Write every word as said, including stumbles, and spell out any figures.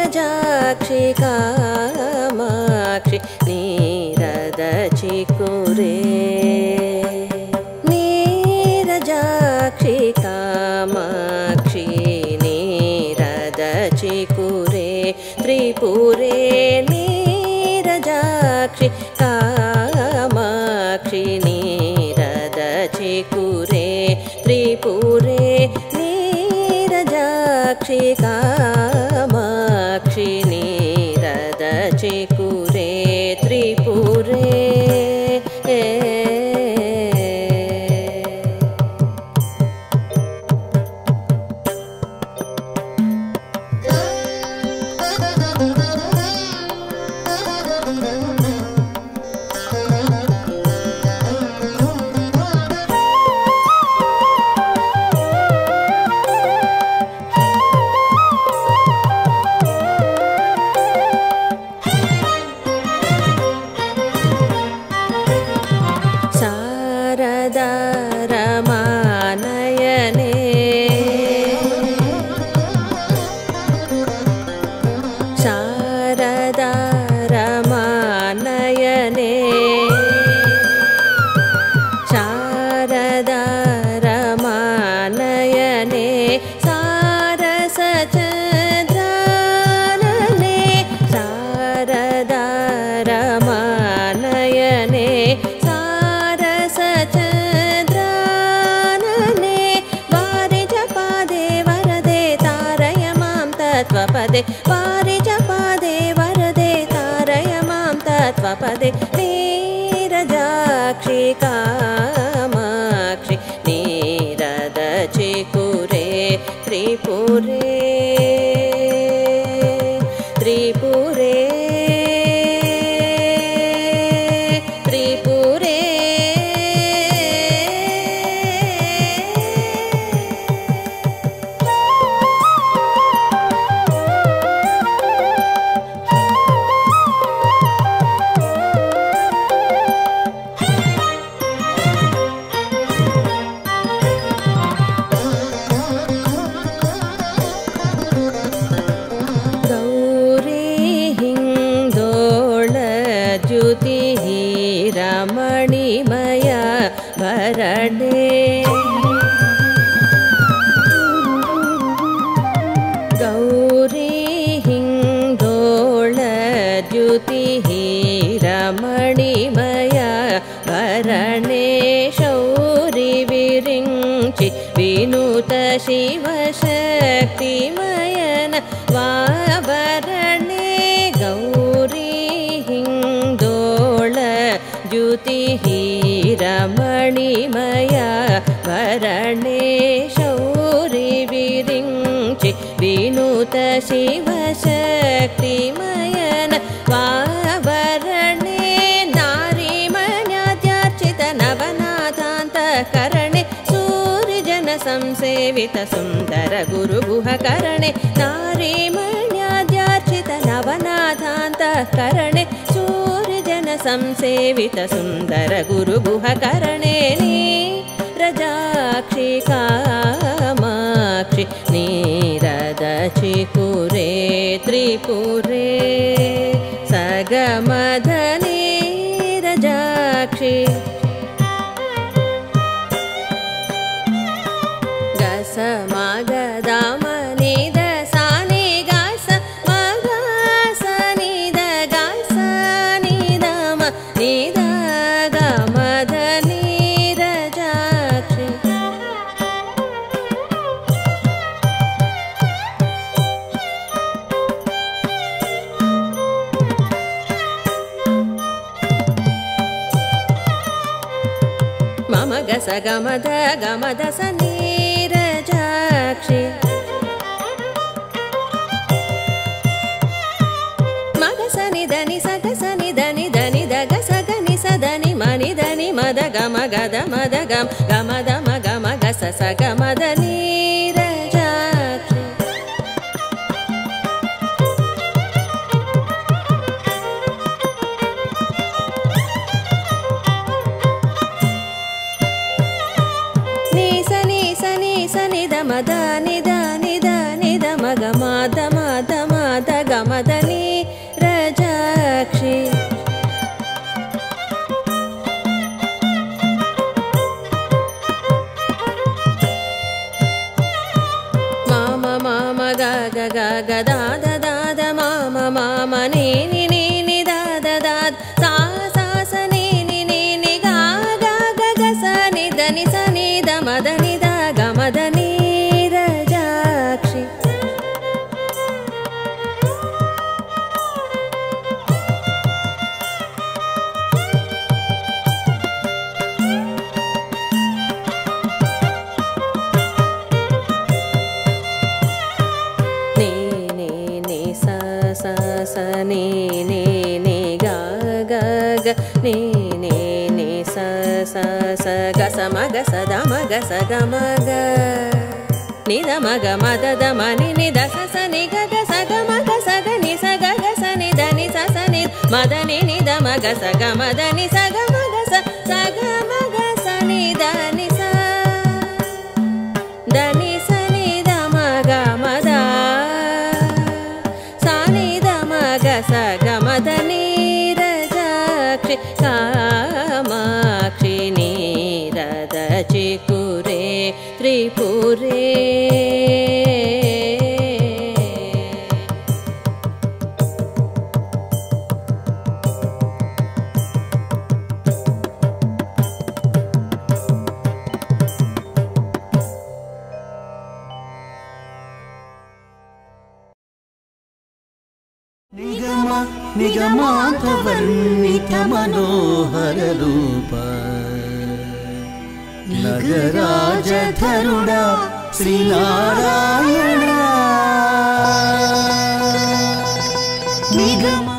नीरजाक्षि कामाक्षि नीरदचिकुरे नीरजाक्षि कामाक्षि नीरदचिकुरे त्रिपुरे नीरजाक्षि कामाक्षि नीरदचिकुरे त्रिपुरे नीरजाक्षि कामाक्षि नीरदचिकुरे त्रिपुरे वारिजपादे वरदे तारय मां तत्त्वपदे नीरजाक्षि कामाक्षि नीरदचिकुरे त्रिपुरे त्रिपुरे त्रिपुरे रमणीमया भरणे गौरी हिंदोळ द्युतिः रमणीमया भरणे शौरि विरिञ्चि विनुत शिवशक्तिमयन वाभरणे गौरी हिंदोळ द्युतिः रमणीमया भरणे शौरि विरिञ्चि विनुत शिवशक्तिमयन वाभरणे नारीमण्याद्यार्चित नवनाथान्तःकरणे सूर्यजन संसेवित सुन्दर गुरुगुहकरणे नारीमण्याद्यार्चित नवनाथान्तःकरणे संसेवित सुन्दर गुरुगुहकरणे नीरजाक्षि कामाक्षि नीरदचिकुरे त्रिपुरे सगमध नीरजाक्षि गस मगदाम निद सानि गस मगस निद गस निद गमध नीरजाक्षि मम गस गमध गमध स नीरजाक्षि मग स निधनि सग स निधनि धनि दग सग नि सधनि मनि धनि मद गम गद मद गम गम दम गम गस स गमध नीरजाक्षि मद निद निद निद मग मद मद मद ग గమదని రజాక్షి మామ మామ గగ గగ దాద దాద మామ మామ నీని నీని దాద దాద సా సా స నీని నీని గా గా గగ స ని దని స ని ద మదని ద గమదని రజాక్షి నీ నీ నీ గా గా గ నీ నీ నీ స స స గ స మ గ స ద మ గ స గ మ గ ని ద మ గ మ ద ద మ ని ని ద స స ని గ గ స గ మ గ స గ ని స గ గ స ని ద ని స స ని మ ద ని ని ద మ గ స గ మ ద ని స గ మ గ స స గ మ గ స ని ద ని స ద ని స ని ద మ గ మ ద స గమదని రజాక్షి కామాక్షి నీరదచి కురే త్రిపురే నిగమాంతవర్ణిత మనోహర రూప నగరాజధరుడా శ్రీనారాయణ నిగమ